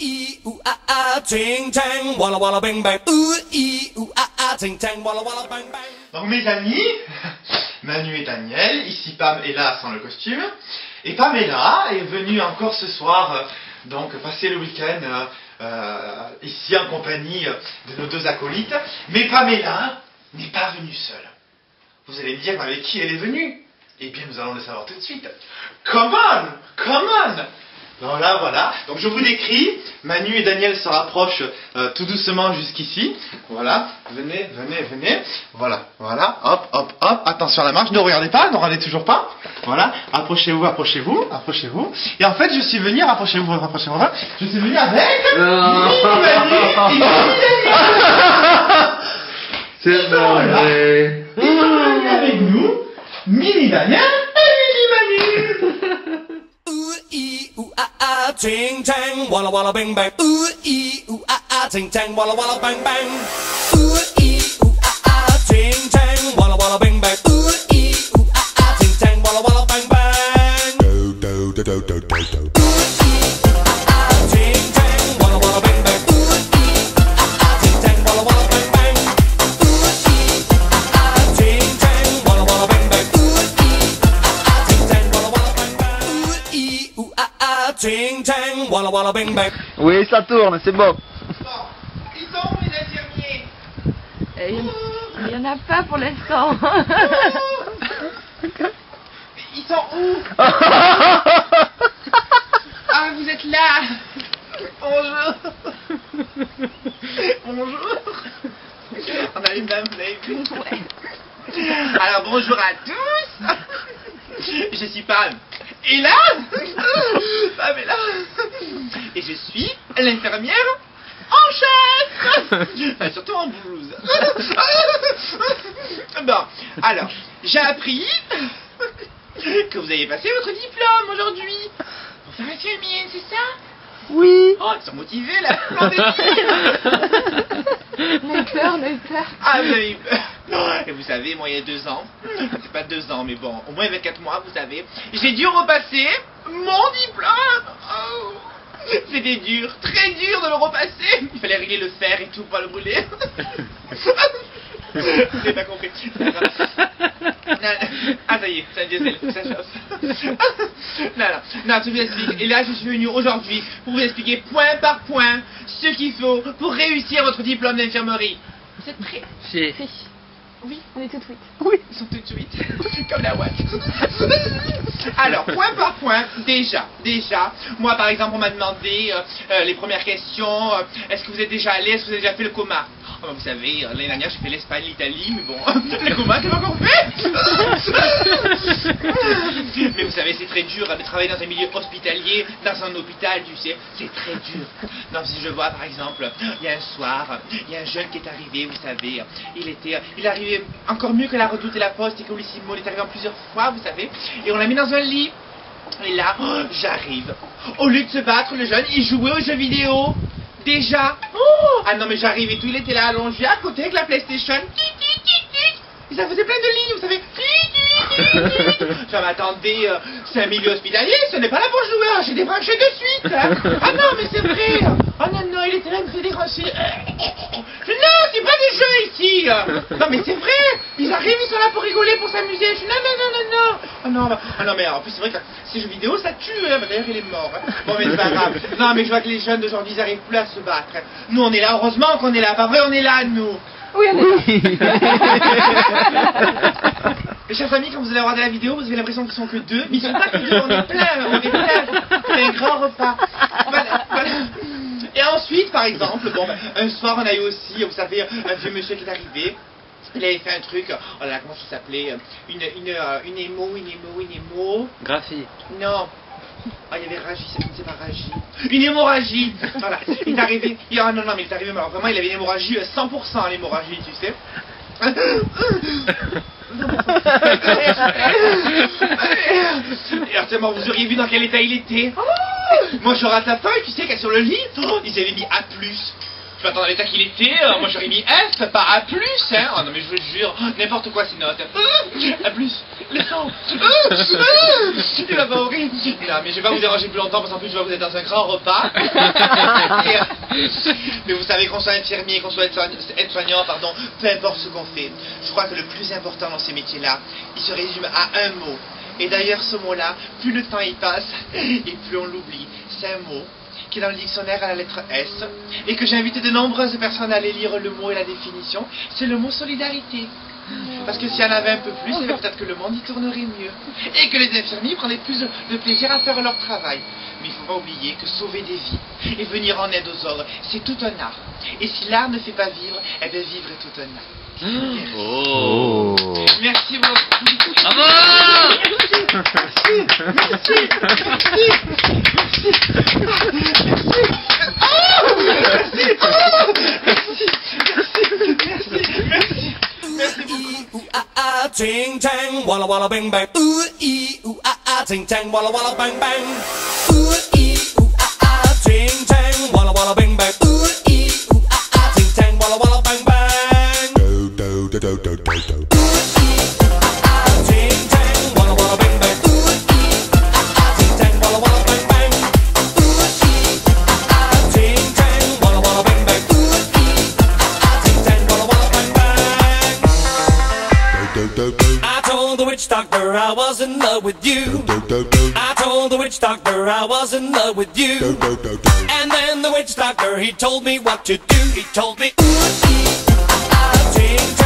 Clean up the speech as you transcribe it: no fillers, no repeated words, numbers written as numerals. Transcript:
ee ooh ah ah, ting tang, walla walla bang bang. Ooh ee ooh ah ah, ting tang, walla walla bang bang. Donc mes amis, Manu et Daniel, ici Pam est là sans le costume, et Pamela est venue encore ce soir, donc passer le week-end ici en compagnie de nos deux acolytes, mais Pamela n'est pas venue seule. Vous allez me dire, mais avec qui elle est venue? Eh bien nous allons le savoir tout de suite. Come on, come on. Voilà, voilà. Donc je vous décris. Manu et Daniel se rapprochent tout doucement jusqu'ici. Voilà. Venez, venez, venez. Voilà, voilà. Hop, hop, hop. Attention à la marche. Ne regardez pas, ne regardez toujours pas. Voilà. Approchez-vous, approchez-vous, approchez-vous. Et en fait, je suis venu, rapprochez-vous, rapprochez-vous. Je suis venu avec Manu et Daniel. C'est vrai. Ils sont venus avec nous. Mini Daniel et Mini Manu. Ooh ee ooh ah ah, ting tang, walla walla bang bang. Ooh ee ooh ah ah, ting tang, walla walla bang bang. Ooh ee ooh ah ah, ting tang, walla walla bang bang. Ooh ee ooh ah ah, ting tang, walla walla bang bang. Do do do do do do. Ooh ee ooh ah ah, ting tang, walla walla bang bang. Ooh ee ooh ah ah, ting tang, walla walla bang bang. Ooh ee ooh ah ah, ting tang, walla walla bang bang. Ooh ee ooh ah ah, ting tang, walla walla bang bang. Ooh ee ooh ah ah, ting tang, walla walla bang bang. Oui, ça tourne, c'est bon. Bon, ils sont où les infirmiers? Il n'y en a pas pour l'instant. Ils sont où? Ah, vous êtes là. Bonjour. Bonjour. On a une dame, vous avez vu? Ouais. Alors bonjour à tous. Je suis Pam. Et là, Pam est là. Et je suis l'infirmière en chef. Enfin, surtout en blouse. Bon, alors, j'ai appris que vous avez passé votre diplôme aujourd'hui pour faire infirmier, c'est ça? Oui. Oh, ils sont motivés là. On est On a eu peur, on a eu peur. Ah, vous avez eu peur. Et vous savez, moi, il y a 2 ans, c'est pas 2 ans, mais bon, au moins 24 mois, vous savez, j'ai dû repasser mon diplôme. Oh, c'était dur, très dur de le repasser. Il fallait régler le fer et tout pour pas le brûler. Vous n'avez pas compris. Ah, ça y est, c'est un diesel, ça chauffe. Non, je vous explique. Et là, je suis venu aujourd'hui pour vous expliquer point par point ce qu'il faut pour réussir votre diplôme d'infirmerie. Vous êtes prêts? Si. Oui, on est tout de suite. Oui, ils sont tout de suite, comme la ouate. Alors, point par point, déjà, moi par exemple, on m'a demandé les premières questions, est-ce que vous êtes déjà allé, est-ce que vous avez déjà fait le coma? Oh, vous savez, l'année dernière j'ai fait l'Espagne, l'Italie, mais bon, le coma c'est pas encore fait. Mais vous savez, c'est très dur de travailler dans un milieu hospitalier, dans un hôpital, tu sais, c'est très dur. Non, si je vois par exemple, il y a un soir, il y a un jeune qui est arrivé, vous savez, il est arrivé encore mieux que la Redoute et la Poste et qu'Olissimo, il est arrivé en plusieurs fois, vous savez, et on l'a mis dans un lit. Et là, j'arrive. Au lieu de se battre, le jeune, il jouait aux jeux vidéo. Déjà. Ah non, mais j'arrive et tout, il était là allongé à côté avec la PlayStation. Et ça faisait plein de lignes, vous savez. Je m'attendais, c'est un milieu hospitalier, ce n'est pas là pour jouer, j'ai débranché de suite. Hein. Ah non, mais c'est vrai. Oh non, non, il était là, il me fait décrocher. Non, c'est pas des jeux ici. Non, mais c'est vrai. Ils arrivent, ils sont là pour rigoler, pour s'amuser. Je dis non, non, non, non, non. Ah non, mais en plus, c'est vrai que ces jeux vidéo, ça tue. Hein. D'ailleurs, il est mort. Hein. Bon, mais c'est pas grave. Non, mais je vois que les jeunes d'aujourd'hui, ils n'arrivent plus à se battre. Nous, on est là. Heureusement qu'on est là. Pas vrai, on est là, nous. Oui, on est là. Mes chers amis, quand vous allez regarder la vidéo, vous avez l'impression qu'ils sont que 2, mais ils sont pas que 2, on est plein. C'est un grand repas. Voilà. Et ensuite, par exemple, bon, un soir, on a eu aussi, vous savez, un vieux monsieur qui est arrivé. Il avait fait un truc, oh là là, comment ça s'appelait, une émo. Graphie. Non. Ah, il y avait Ragie, c'est pas Ragie. Une hémorragie. Voilà. Il est arrivé. Ah non, mais il est arrivé, mais alors vraiment, il avait une hémorragie, 100% l'hémorragie, tu sais. Et alors, tellement, vous auriez vu dans quel état il était. Moi, je rate la feuille, tu sais, qu'elle est sur le lit. Ils avaient mis A+. peux attendre l'état qu'il était, moi j'aurais mis F, pas A+, hein. Oh non mais je vous jure, n'importe quoi ces notes. A+, laissons. Il va pas horrible. Non mais je vais pas vous déranger plus longtemps parce qu'en plus je vois que vous êtes dans un grand repas. Mais vous savez qu'on soit infirmier, qu'on soit aide-soignant, pardon, peu importe ce qu'on fait. Je crois que le plus important dans ces métiers-là, il se résume à un mot. Et d'ailleurs ce mot-là, plus le temps y passe, et plus on l'oublie. C'est un mot qui est dans le dictionnaire à la lettre S, et que j'ai invité de nombreuses personnes à aller lire le mot et la définition, c'est le mot solidarité. Parce que s'il y en avait un peu plus, eh bien, peut-être que le monde y tournerait mieux. Et que les infirmiers prendraient plus de plaisir à faire leur travail. Mais il ne faut pas oublier que sauver des vies et venir en aide aux autres, c'est tout un art. Et si l'art ne fait pas vivre, eh bien vivre est tout un art. Merci. Oh. Merci beaucoup. Bravo. Ting tang, walla walla bang bang. Ooh ee ooh ah, ting tang, walla walla bang bang. Ooh ee ooh ah, ting tang, walla walla bang bang. Ooh ee ooh ah, ting tang, walla walla bang bang. Do do do do do do do. I told the witch doctor I was in love with you. I told the witch doctor I was in love with you. And then the witch doctor, he told me what to do. He told me, ooh, ee, ah, ting,